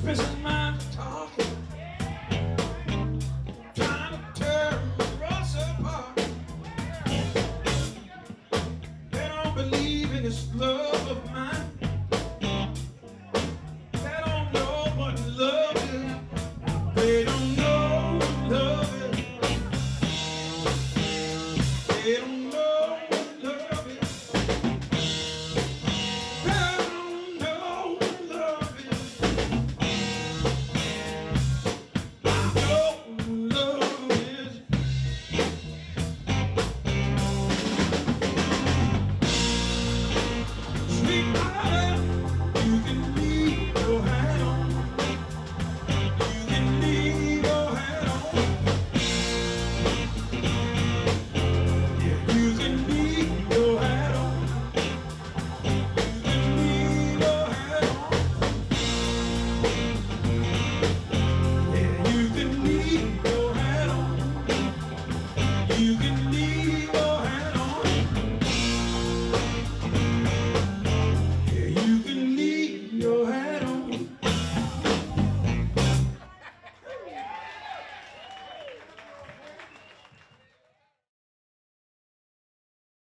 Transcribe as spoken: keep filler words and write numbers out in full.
Suspicious minds talking, trying to tear us apart. They don't believe in this love of mine.